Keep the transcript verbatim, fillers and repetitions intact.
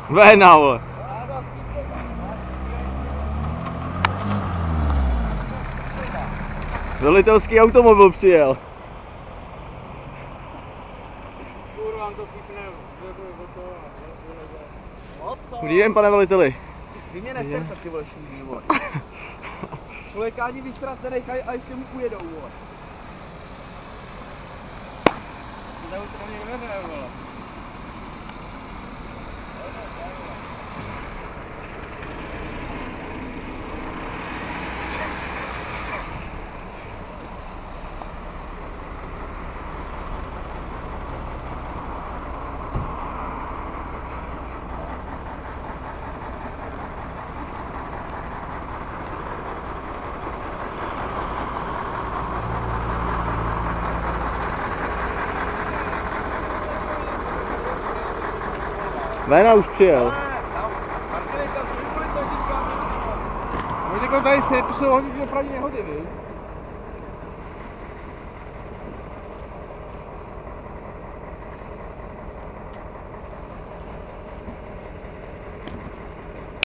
Véna, vole. Velitelský automobil přijel. Dobrý den, pane veliteli. Vy mě neserte, ty vole, šumí, vole. Člověka ani vystrat nenechají a ještě mu ujedou, vole. To už to někde nevěděl, vole. Véna už přijel. Oni tady se přišel hodit dopravní nehody, víš?